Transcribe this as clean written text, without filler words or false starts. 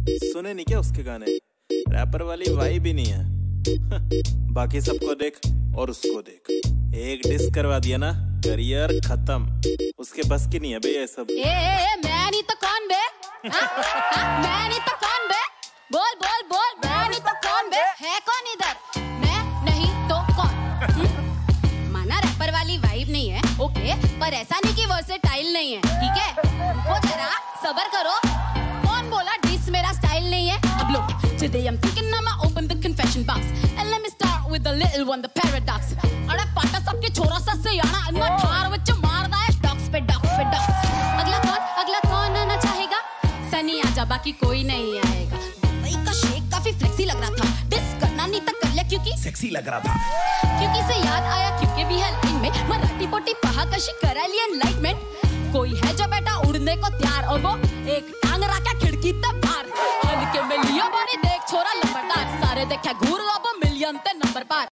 सुने नहीं क्या उसके गाने? रैपर वाली वाइब ही नहीं है। बाकी सबको देख और उसको देख, एक डिस करवा दिया ना, करियर खत्म। उसके बस की नहीं है बे ये सब। मैं नहीं तो कौन बे? मैं नहीं तो कौन बे? बोल बोल बोल, मैं नहीं तो कौन बे? है कौन इधर? मैं नहीं तो कौन? माना रैपर वाली वाइब नहीं है, ओके, पर ऐसा नहीं कि वर्सेटाइल नहीं है, ठीक है? रुको जरा, सबर करो। कौन बोला डिस मेरा स्टाइल नहीं है? अब लो, today I'm thinking I'ma open the confession box and let me start with the little one, the paradox. अरे पाटा सबके छोरा सा से याना अन्ना ठार वच्चे मारदा है डॉक्स पे डॉक्स पे डॉक्स। अगला कौन आना चाहेगा? सनी आजा, बाकी कोई नहीं आएगा। भाई का शेक काफी फ्लेक्सी लग रहा था, डिस करना नहीं था कर लिया क्योंकि सेक्सी लग रहा था। क्योंकि से याद आया क्योंकि भी है लाइन में मराठी पोटी पहा कशी करा लिया एनलाइटमेंट। कोई है जो बेटा उड़ने को तैयार और वो एक टांग रखा खिड़की तक बाहर। हल्के में लिया बड़ी देख छोरा लंबरदार, सारे देखे घूर अब मिलियन ते नंबर पार।